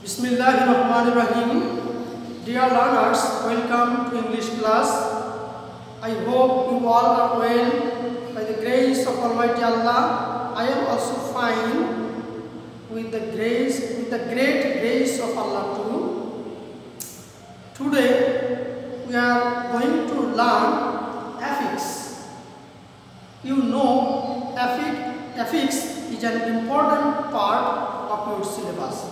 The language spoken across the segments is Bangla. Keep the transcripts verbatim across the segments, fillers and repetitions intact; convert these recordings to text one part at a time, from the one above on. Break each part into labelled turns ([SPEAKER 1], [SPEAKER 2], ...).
[SPEAKER 1] Bismillahirrahmanirrahim. Dear learners, welcome to English class. I hope you all are well by the grace of Almighty Allah. I am also fine with the grace, with the great grace of Allah too. Today we are going to learn affix. You know, affix, affix is an important part of your syllabus.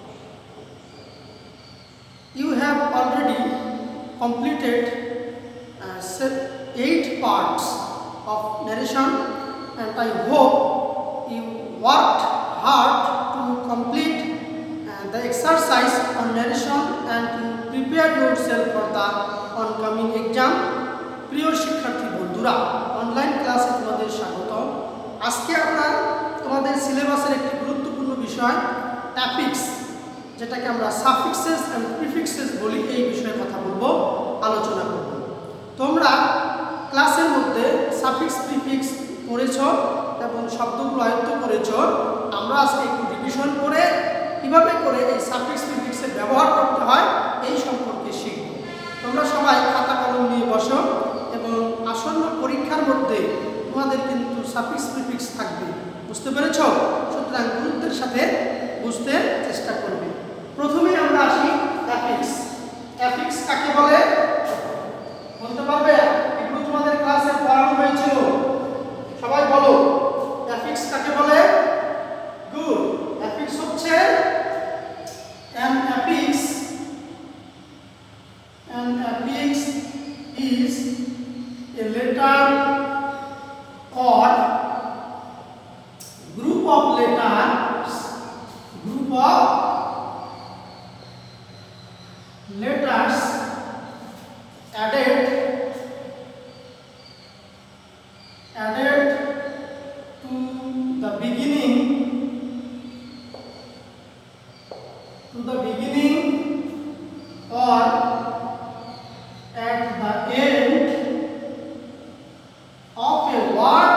[SPEAKER 1] You have already completed uh, eight parts of narration, and I hope you worked hard to complete uh, the exercise on narration and to prepare yourself for the oncoming exam. প্রিয় শিক্ষার্থী বন্ধুরা, অনলাইন ক্লাসে তোমাদের স্বাগত। আজকে আমরা তোমাদের সিলেবাসের একটি গুরুত্বপূর্ণ বিষয় অ্যাফিক্স, যেটাকে আমরা সাফিক্সেস এন্ড প্রিফিক্সেস বলি, এই বিষয়ে কথা বলবো, আলোচনা করব। তোমরা ক্লাসের মধ্যে সাফিক্স প্রিফিক্স পড়েছো এবং শব্দগুলো আয়ত্ত করেছো। আমরা আজকে একটু রিভিশন করে কিভাবে করে এই সাফিক্স প্রিফিক্সের ব্যবহার করতে হয় এই সম্পর্কে শিখব। তোমরা সবাই খাতা কলম নিয়ে বসো এবং আসন্ন পরীক্ষার মধ্যে তোমাদের কিন্তু সাফিক্স প্রিফিক্স থাকবে, বুঝতে পেরেছো? সুতরাং গুরুত্বের সাথে বুঝতে চেষ্টা করবে। প্রথমে আমরা আসি অ্যাফিক্স। অ্যাফিক্স কাকে বলে বলতে পারবে? এগুলো তোমাদের ক্লাসে পড়ানো হয়েছিল, সবাই বলো অ্যাফিক্স কাকে বলে? গুড। অ্যাফিক্স হচ্ছে an affix an affix is a letter or group of letters group of letters added added to the beginning to the beginning or at the end of a word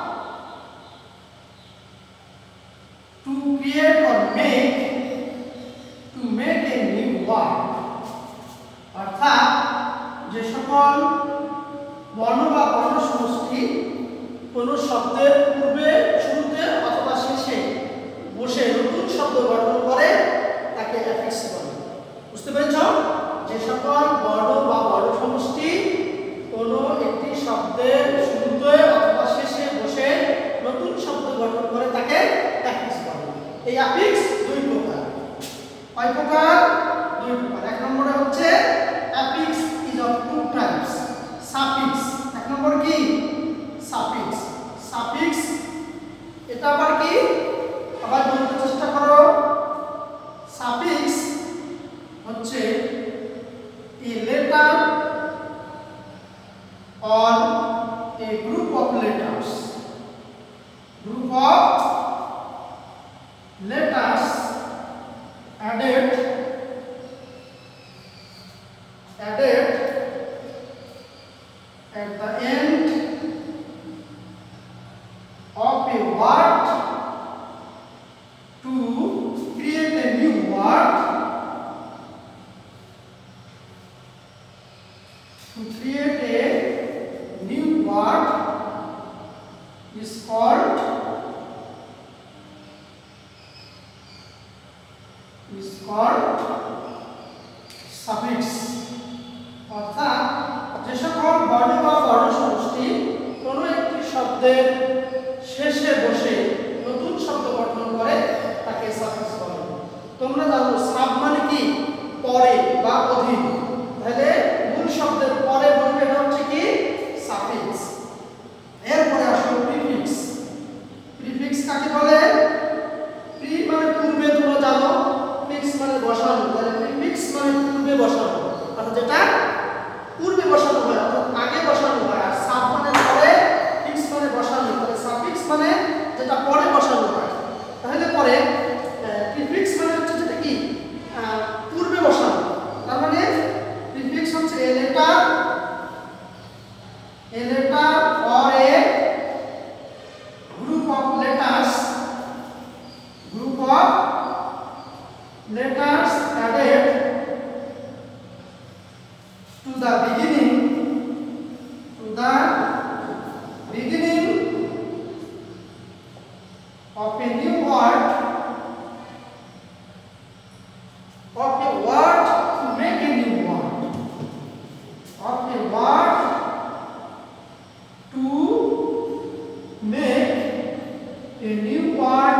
[SPEAKER 1] to create or make to make a new word। অর্থাৎ যে সকল বর্ণ বা বর্ণ সমষ্টি কোনো শব্দের পূর্বে, শুরুতে অথবা শেষে বসে নতুন শব্দ গঠন করে তাকে অ্যাফিক্স বলে। বুঝতে পেরেছো? যে সকল বর্ণ বা বর্ণ সমষ্টি কোনো একটি শব্দের শুরুতে অথবা শেষে বসে নতুন শব্দ গঠন করে তাকে অ্যাফিক্স বলে। এই অ্যাফিক্স দুই প্রকার। কয় প্রকার? দুই প্রকার। এক নম্বরে হচ্ছে affix is of two types. Suffix, এক নম্বর কি? সাফিক্স। সাফিক্স এটা আবার কি? আবার বলতে চেষ্টা করো। সাফিক্স হচ্ছে a letter or a group of letters group of letters added added at the end of a word to create a new word to create a new word is called is called suffix। অর্থাৎ যে সকল বর্ণ বা বর্ণ সমষ্টি কোনো একটি শব্দের শেষে বসে নতুন শব্দ গঠন করে তাকে সাফিক্স বলে। তোমরা জানো সাব মানে কি? পরে বা অধীন। তাহলে মূল শব্দের পরে বলবে এটা হচ্ছে কি? সাফিক্স। এরপরে আসো প্রিফিক্স। প্রিফিক্স কাকে বলে? প্রি মানে পূর্বে, তোমরা জানো। ফিক্স মানে বসানো। তাহলে প্রিফিক্স মানে পূর্বে বসানো, অর্থাৎ যেটা পূর্বে বসানো হয়, অর্থাৎ আগে বসানো হয়। আর সাব মানে পরে, ফিক্স মানে বসানো। তাহলে সাফিক্স মানে যেটা পরে বসানো হয়। তাহলে পরে প্রিফিক্স মানে হচ্ছে যেটা কি? পূর্বে বসানো। তার মানে প্রিফিক্স হচ্ছে a letter letters added to the beginning to the beginning of a new word of a word to make a new word of a word to make a new word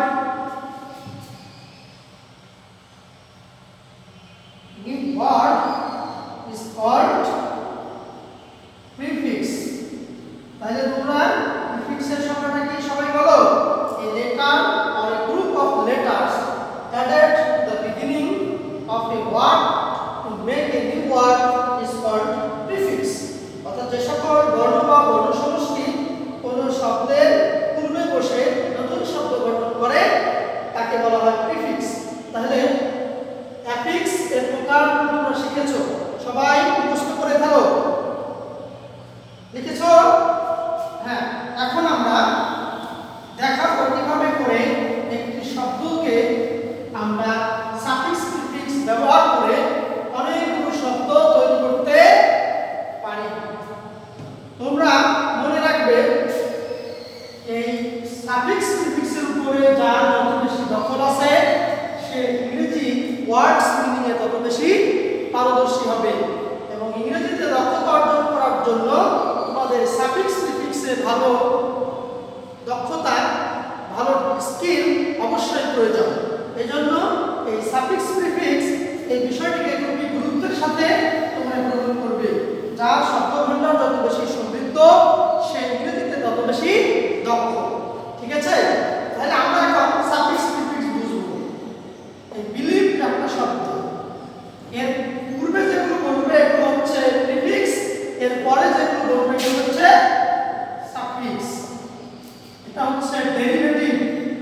[SPEAKER 1] new word is called prefix. তাহলে তোমরা প্রিফিক্সের সংজ্ঞাটা কি সবাই বলো? a letter or a group of letters added to the beginning of a word to make a new word is called prefix. অর্থাৎ যে সকল বর্ণ বা বর্ণ সমষ্টি কোন শব্দের পূর্বে বসে নতুন শব্দ গঠন করে তাকে বলা হয় প্রিফিক্স। তাহলে অ্যাফিক্স এর প্রকার তোমরা শিখেছো, সবাই মুখস্থ করে ফেলো। লিখেছো? হ্যাঁ, এখন আমরা দেখাবো কিভাবে করে একটি শব্দকে আমরা সাফিক্স প্রিফিক্স ব্যবহার করে অনেকগুলো শব্দ তৈরি করতে পারি। তোমরা মনে রাখবে এই সাফিক্স প্রিফিক্সের উপরে যার যত বেশি দখল আছে সে ইংরেজি ওয়ার্ডস মিনিং এ তত বেশি পারদর্শী হবে এবং ইংরেজিতে দক্ষতা অর্জন করার জন্য তোমাদের সাফিক্স প্রিফিক্সে ভালো দক্ষতা ভালো স্কিল অবশ্যই প্রয়োজন। এজন্য এই সাফিক্স প্রিফিক্স এই বিষয়টিকে খুবই গুরুত্বের সাথে তোমরা গ্রহণ করবে। যার শব্দভাণ্ডার যত বেশি সমৃদ্ধ সে ইংরেজিতে তত বেশি দক্ষ। ঠিক আছে? তাহলে আমরা এখন সাফিক্স প্রিফিক্স বুঝবো। এই বিলিভ একটা শব্দ, এর পূর্বে যেগুলো বলবে এগুলো হচ্ছে প্রিফিক্স, এর পরে যেগুলো বলবে এগুলো হচ্ছে সাফিক্স। এটা হচ্ছে ডেরিভেটিভ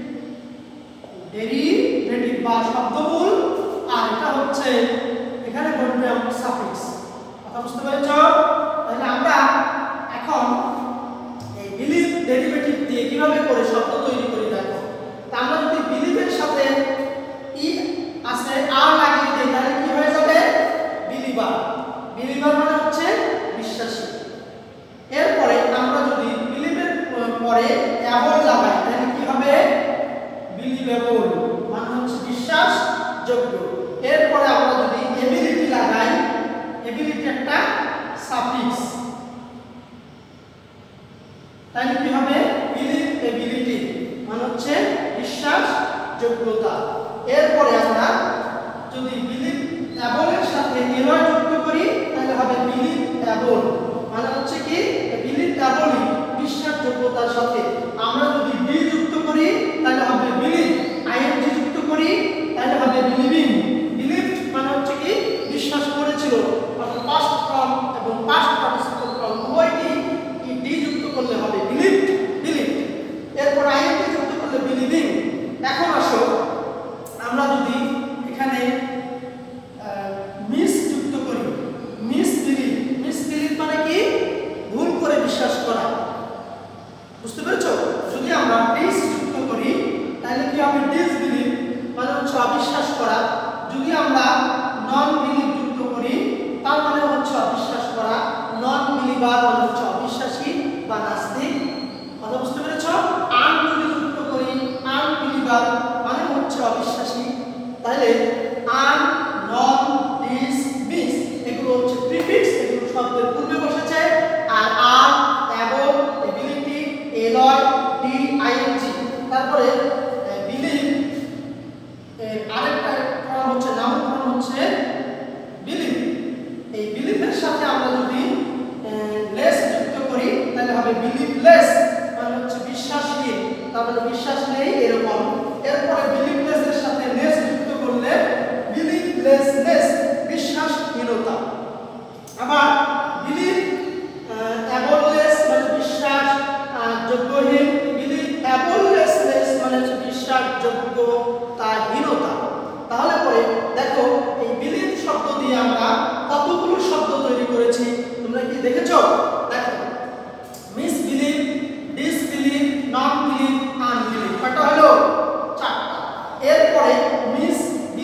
[SPEAKER 1] ডেরিভেটিভ বা শব্দমূল, আর এটা হচ্ছে এখানে বলবে আমরা সাফিক্স। কথা বুঝতে পেরেছো? তাহলে আমরা এখন এই বিলিভ ডেরিভেটিভ দিয়ে কিভাবে করে শব্দ তৈরি করি দেখো। তা আমরা যদি বিলিভের সাথে ই আছে আর লাগিয়ে দিই তাহলে কি হয়ে যাবে? বিলিভার। বিলিভার মানে হচ্ছে বিশ্বাসী। এরপরে আমরা যদি বিলিভের পরে অ্যাবল লাগাই তাহলে কি হবে? বিলিভেবল মানে হচ্ছে বিশ্বাসযোগ্য। এরপরে আমরা যদি এবিলিটি লাগাই, এবিলিটি একটা সাফিক্স, তাহলে কি হবে? বিলিভ এবিলিটি মানে হচ্ছে বিশ্বাসযোগ্যতা। এরপরে আমরা যদি বিলিভ অ্যাবলের সাথে এলয় যুক্ত করি তাহলে হবে বিলিভ অ্যাবল মানে হচ্ছে কি? বিলিভ অ্যাবলই বিশ্বাসযোগ্যতার সাথে। আমরা যদি বি যুক্ত করি তাহলে হবে বিলিভ, আইএনজি যুক্ত করি তাহলে হবে বিলিভিং। বিলিভ মানে হচ্ছে কি? বিশ্বাস করেছিল, অর্থাৎ পাস্ট ফর্ম এবং পাস্ট পার্টিসিপল ফর্ম উভয়টি ডি যুক্ত করলে হবে বিলিভ বিলিভ। এরপর আইএনজি যুক্ত করলে বিলিভিং। এখন আসো আমরা যদি এখানে মিস যুক্ত করি, মিস বিলিভ। মিস বিলিভ মানে কি? ভুল করে বিশ্বাস করা। বুঝতে পেরেছো? যদি আমরা ডিস যুক্ত করি তাহলে কি হবে? ডিসবিলিভ মানে হচ্ছে অবিশ্বাস করা। যদি আমরা নন বিলিভ যুক্ত করি তার মানে হচ্ছে অবিশ্বাস করা। নন বিলিভার মানে হচ্ছে অবিশ্বাসী বা নাস্তিক। কথা বুঝতে পেরেছো? আন যদি যুক্ত করি, আনবিলিভার মানে হচ্ছে অবিশ্বাসী। তাহলে আন, নন, ডিস, মিস এগুলো হচ্ছে প্রিফিক্স, এগুলো শব্দের পূর্বে বসেছে। আর আর, অ্যাবল, এবিলিটি, এলয়, ডি, আইএনজি। তারপরে বিলিভ এর আরেকটা ফর্ম হচ্ছে নাউন ফর্ম হচ্ছে বিলিভ। এই বিলিভের সাথে আমরা যদি লেস যুক্ত করি তাহলে হবে বিলিভলেস মানে হচ্ছে বিশ্বাসহীন। তাহলে বিশ্বাস নেই এরকম। এরপরে বিলিভলেসের সাথে নেস যুক্ত করলে বিলিভলেসনেস বিশ্বাসহীনতা। আবার বিলিভ অ্যাবললেস মানে বিশ্বাস যোগ্যহীন, বিলিভ অ্যাবললেসনেস মানে হচ্ছে বিশ্বাসযোগ্যতাহীনতা। তাহলে পরে দেখো এই বিলিভ শব্দ দিয়ে আমরা কতগুলো শব্দ তৈরি করেছি তোমরা কি দেখেছো? দেখো মিসবিলিভ, ডিসবিলিভ, নন বিলিভ, আনবিলিভ। কয়টা হলো? চারটা। এরপরে মিস বিলিভার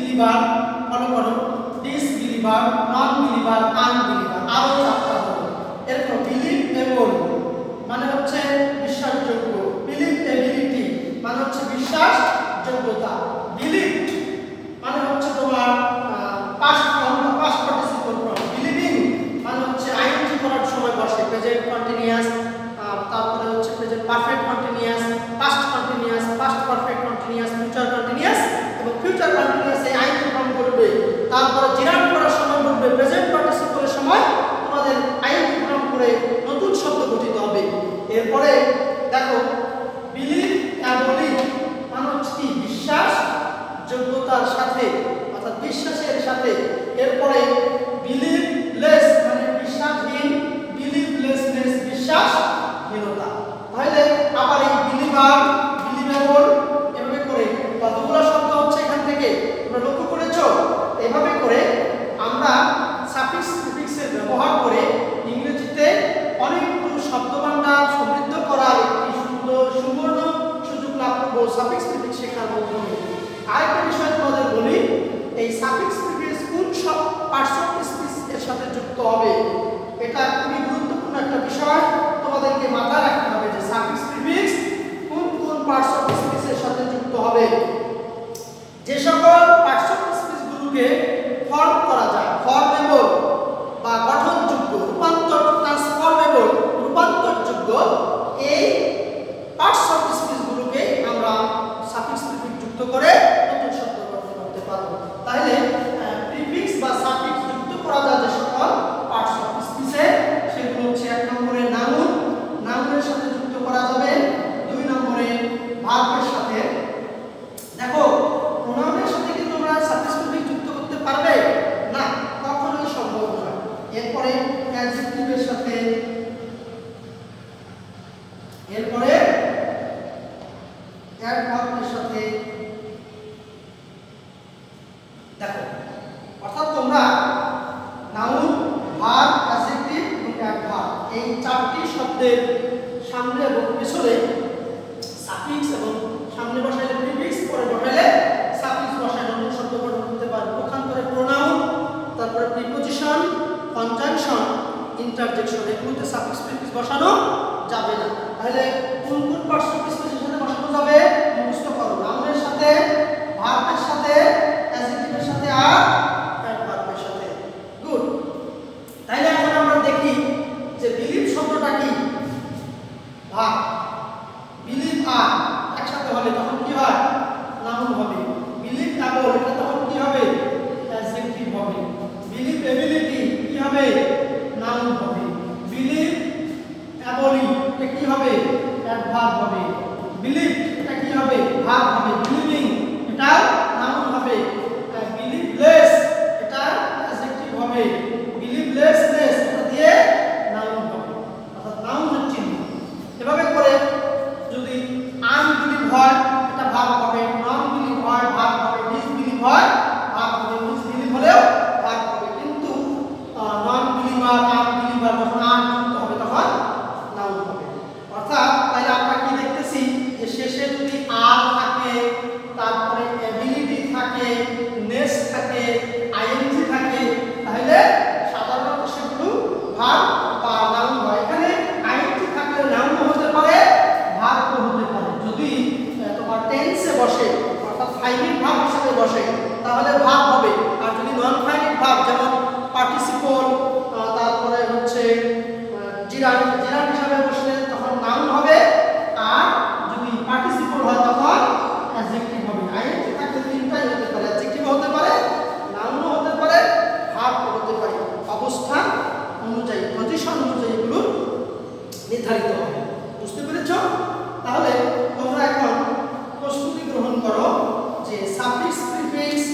[SPEAKER 1] ফলো করো, ডিসবিলিভার, নন বিলিভার, আনবিলিভার, আরো চারটা হলো। এরপর বিলিভেবল মানে হচ্ছে বিশ্বাসযোগ্য, বিলিভেবিলিটি মানে হচ্ছে বিশ্বাসযোগ্যতা, বিলিভড মানে হচ্ছে তোমার পাস্ট ফর্ম বা পাস্ট পার্টিসিপল ফর্ম, বিলিভিং মানে হচ্ছে আইএনজি করার সময় বসে, প্রেজেন্ট কন্টিনিউয়াস, তারপরে হচ্ছে present perfect continuous, past continuous, past perfect continuous, future continuous এবং ফিউচার কন্টিনিউয়াস এই আইএনজি ফর্ম করবে। তারপরে জিরান্ট করার সময় বলবে প্রেজেন্ট পার্টিসিপলের সময় তোমাদের আইএনজি ফর্ম করে নতুন শব্দ গঠিত হবে। এরপরে দেখো বিলিভেবলি মানে হচ্ছে কি বিশ্বাস যোগ্যতার সাথে অর্থাৎ বিশ্বাসের সাথে। এরপরে বিলিভলেস মানে বিশ্বাসহীন, বিলিভলেসনেস বিশ্বাসহীনতা। তাহলে আবার এই বিলিভার, বিলিভেবল এভাবে করে কতগুলো শব্দ হচ্ছে এখান থেকে তোমরা লক্ষ্য করেছো। এভাবে করে আমরা সাফিক্স প্রিফিক্সের ব্যবহার করে ইংরেজিতে অনেকগুলো শব্দভান্ডার সমৃদ্ধ করার একটি সুন্দর সুবর্ণ সুযোগ লাভ করব সাফিক্স প্রিফিক্স শেখার মাধ্যমে। আরেকটা বিষয় তোমাদের বলি, এই সাফিক্স প্রিফিক্স কোন সব পার্টস অফ স্পিচ এর সাথে যুক্ত হবে, এটা খুবই গুরুত্বপূর্ণ একটা বিষয়, তোমাদেরকে মাথায় রাখতে হবে যে সাফিক্স প্রিফিক্স কোন কোন পার্টস অফ স্পিচ এর সাথে যুক্ত হবে। যে সকল পার্টস অফ স্পিচ গুলোকে ফর্ম করা যায়, ফর্মেবল বা গঠনযোগ্য, রূপান্তর ট্রান্সফর্মেবল রূপান্তরযোগ্য, এই পার্টস অফ স্পিচ গুলোকে আমরা সাফিক্স প্রিফিক্স যুক্ত করে নতুন শব্দ গঠন করতে পারব। তাহলে প্রিফিক্স বা সাফিক্স যুক্ত করা যায় যে সকল পার্টস অফ স্পিচে, সেগুলো হচ্ছে এক নম্বরে নাউন, নাউনের সাথে যুক্ত করা যাবে। দুই নম্বরে ভার্বের সাথে। দেখো প্রোনাউনের সাথে কি তোমরা সাফিক্স প্রিফিক্স যুক্ত করতে পারবে না, কখনোই সম্ভব নয়। এরপরে অ্যাডজেক্টিভের সাথে, এরপরে অ্যাডভার্বের সাথে। দেখো অর্থাৎ তোমরা নাউন, ভার্ব, অ্যাডজেক্টিভ এবং অ্যাডভার্ব এই চারটি শব্দের সামনে এবং পিছনে সাফিক্স এবং সামনে বসাইলে প্রিফিক্স, পরে বসাইলে সাফিক্স বসায় নতুন শব্দ গঠন করতে পারবে। পক্ষান্তরে প্রোনাউন, তারপরে প্রিপজিশন, কনজাংশন, ইন্টারজেকশন এগুলোতে সাফিক্স প্রিফিক্স বসানো যাবে না। তাহলে কোন কোন পার্টস অফ স্পিচের সাথে বসানো যাবে মুখস্থ করো, নাউনের সাথে, ভার্বের সাথে, অ্যাডজেক্টিভের সাথে আর অ্যাডভার্বের সাথে। গুড। তাহলে এখন আমরা দেখি যে বিলিভ শব্দটা কি। ভার্ব, বিলিভ আর একসাথে হলে তখন কি হয়, নাউন হবে। বিলিভ ডাবল এটা তখন কি হবে, অ্যাডজেক্টিভ হবে। বিলিভ এবিলিটি কি হবে, নাউন হবে। বিলিভ অ্যাবলি এটা কি হবে, অ্যাডভার্ব হবে। বিলিভ এটা কি হবে, ভার্ব হবে। বিলিভিং এটা নাউন হবে। বিলিভলেস এটা অ্যাডজেক্টিভ হবে। বিলিভলেসনেস এটা দিয়ে নাউন হবে, অর্থাৎ নাউনের চিহ্ন। এভাবে করে যদি আনবিলিভ হয় এটা ভার্ব হবে, নন বিলিভ হয় ভার্ব হবে, ডিসবিলিভ হয় ভার্ব হবে, মিসবিলিভ হলেও ভার্ব হবে। কিন্তু নন বিলিভার, আনবিলিভার যখন আন যুক্ত হবে তখন নাউন হবে। অর্থাৎ তাহলে আমরা কি দেখতেছি যে শেষে যদি আর থাকে, তারপরে এবিলিটি থাকে, নেস থাকে, আইএনজি থাকে, তাহলে সাধারণত সেগুলো ভার্ব বা নাউন হয়। এখানে আইএনজি থাকলে নাউন হতে পারে, ভার্বও হতে পারে। যদি তোমার টেন্সে বসে অর্থাৎ ফাইনিট ভার্ব হিসেবে বসে তাহলে ভার্ব হবে। আর যদি নন ফাইনিট ভার্ব যেমন পার্টিসিপল, তারপরে হচ্ছে জিরান্ট, জিরান্ট হিসেবে বসলে তখন নাউন হবে। আর যদি পার্টিসিপল হয় তখন অ্যাডজেক্টিভ হবে। আইএনজি থাকলে তিনটাই হতে পারে, অ্যাডজেক্টিভ হতে পারে, নাউনও হতে পারে, ভার্বও হতে পারে। অবস্থান অনুযায়ী, পজিশন অনুযায়ী এগুলো নির্ধারিত হবে। বুঝতে পেরেছো? তাহলে তোমরা এখন প্রস্তুতি গ্রহণ করো যে সাফিক্স প্রিফিক্স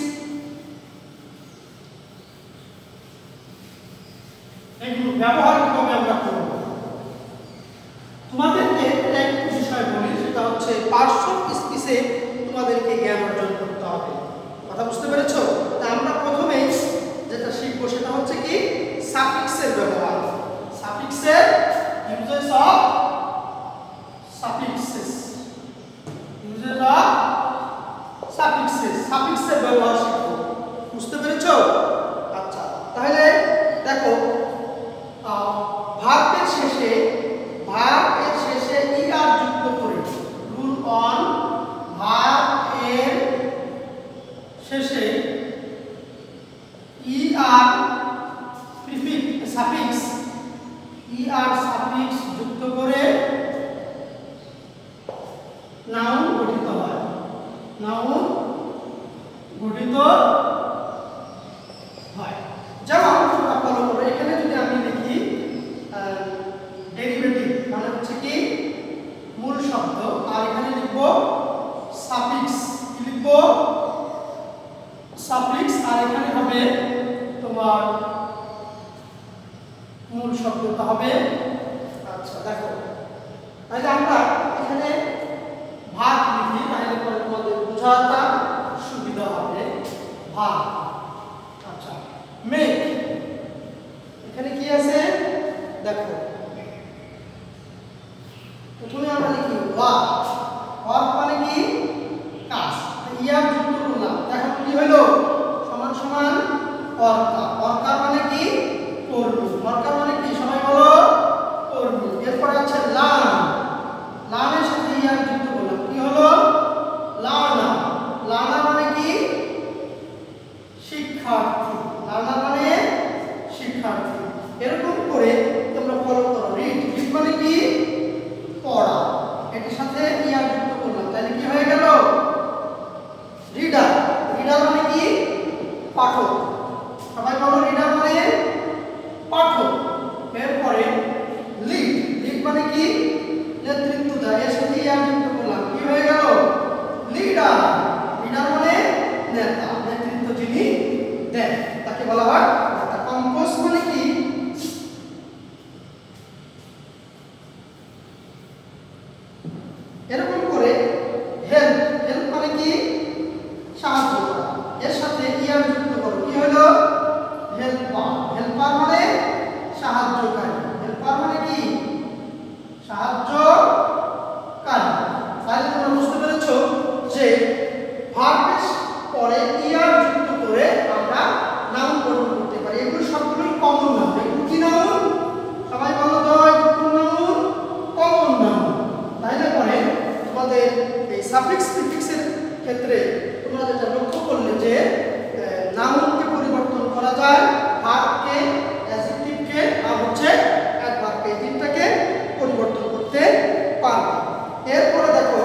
[SPEAKER 1] এগুলো ব্যবহার কিভাবে আমরা করব। তোমাদেরকে একটা বিষয় বলি, সেটা হচ্ছে পার্টস অফ স্পিচে তোমাদেরকে জ্ঞান অর্জন করতে হবে। কথা বুঝতে পেরেছো? তা আমরা প্রথমে যেটা শিখবো সেটা হচ্ছে কি সাফিক্সের ব্যবহার। সাফিক্সের uses of suffixes, uses of suffixes, সাফিক্সের ব্যবহার শিখবো। আর প্রিফিক্স সাফিক্স ই আর সাফিক্স যুক্ত করে নাউন গঠিত হয়। নাউন গঠিত হয়। যেমন তোমরা ফলো করো, এখানে যদি আমি লিখি ডেরিভেটিভ মানে হচ্ছে কি মূল শব্দ, আর এখানে লিখব সাফিক্স, কি লিখব সাফিক্স, আর এখানে হবে তোমার মূল শব্দটা হবে। আচ্ছা দেখো, তাহলে আমরা এখানে ভাগ লিখি, তাহলে পরে তোমাদের বোঝাটা সুবিধা হবে। ভাগ, আচ্ছা মেক, এখানে কি আছে দেখো, প্রথমে আমরা লিখি ওয়ার্ক। ওয়ার্ক মানে কি কাজ, ইয়ার যুক্ত করলাম, দেখো কি হলো সমান সমান অর্কা। অর্কা মানে কি কর্মী। অর্কা মানে কি সবাই বলো কর্মী। এরপর আছে লার্ন, লার্নের সাথে ইয়ার যুক্ত করলাম, কি হলো লার্নার। লার্নার মানে কি শিক্ষার্থী। লার্নার মানে শিক্ষার্থী। এরকম করে তোমরা ফলো করো। রিড, রিড মানে কি পড়া, এটার সাথে ইয়ার যুক্ত করলাম, তাহলে কি হয়ে গেল রিডার। রিডার মানে কি পাঠক। সবাই বলো রিডার মানে পাঠক। এরপরে লিড, লিড মানে কি নেতৃত্ব দেয়, এর সাথে ইয়ার যুক্ত করলাম, কি হয়ে গেল লিডার। লিডার মানে নেতা, নেতৃত্ব যিনি দেন তাকে বলা হয় নেতা। কম্পোজ মানে কি এরকম করে হেল্প, হেল্প মানে কি সাহায্য করা, এর সাথে ইয়ার যুক্ত করো, কি হলো হেল্পার। হেল্পার মানে সাহায্যকারী। হেল্পার মানে কি সাহায্যকারী। তাহলে তোমরা বুঝতে পেরেছো যে ভার্বের পরে ইয়ার যুক্ত করে আমরা নাউন গঠন করতে পারি। এগুলো সবগুলোই কমন নাউন। এগুলো কি নাউন সবাই বলো তো, এগুলো নাউন কমন নাউন। তাহলে পরে তোমাদের এই সাফিক্স প্রিফিক্সের ক্ষেত্রে তোমরা যেটা লক্ষ্য করলে যে নাউনকে পরিবর্তন করা যায়, ভার্বকে, অ্যাডজেক্টিভকে আর হচ্ছে অ্যাডভার্বকে, এই তিনটাকে পরিবর্তন করতে পারবে। এরপরে দেখো,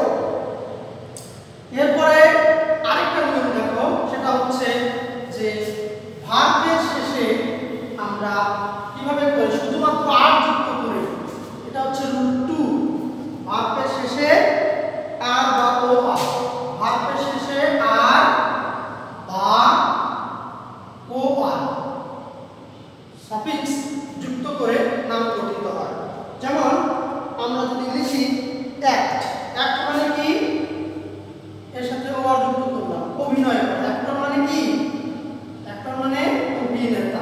[SPEAKER 1] এরপরে আরেকটা নিয়ম দেখো, সেটা হচ্ছে যে ভার্বের শেষে আমরা কিভাবে করি শুধুমাত্র আর যুক্ত করে, এটা হচ্ছে রুল টু। ভার্বের শেষে আর বা ও আর, ভার্বের শেষে আর বা ও আর সাফিক্স যুক্ত করে নাম গঠিত হয়। যেমন আমরা যদি লিখি অ্যাক্ট, অ্যাক্ট মানে কি এর সাথে ও আর যুক্ত করলাম, অভিনয় করা। অ্যাক্টর মানে কি অ্যাক্টর মানে অভিনেতা,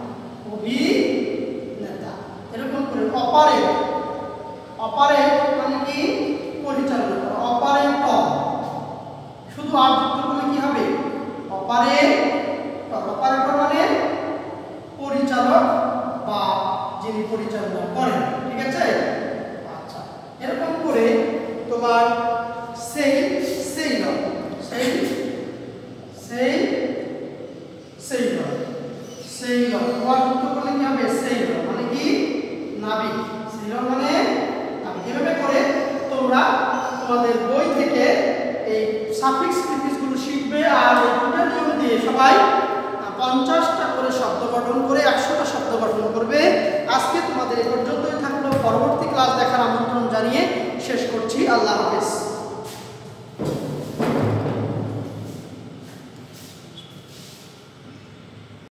[SPEAKER 1] অভিনেতা। এরকম করে অপারেট, অপারেট মানে কি পরিচালনা করা, অপারেটর। শুধু আর যুক্ত করলে কি হবে অপারেটর। অপারেটর মানে পরিচালক বা যিনি পরিচালনা করেন, ঠিক আছে। আচ্ছা, এরকম করে তোমার সেই সেই লয়, সেই সেই সেই লয়, সেই লয় ওয়ার যুক্ত করলে কি হবে সেই লয় মানে কি নাবিক। সেই লয় মানে নাবিক। এভাবে করে তোমরা তোমাদের বই থেকে এই সাফিক্স প্রিফিক্সগুলো শিখবে। আর এই দুটো নিয়ম দিয়ে সবাই পঞ্চাশটা করে শব্দ গঠন করে একশোটা শব্দ গঠন করবে। আজকে তোমাদের এই পর্যন্তই থাকলো। পরবর্তী ক্লাস দেখার আমন্ত্রণ জানিয়ে শেষ করছি। আল্লাহ হাফেজ।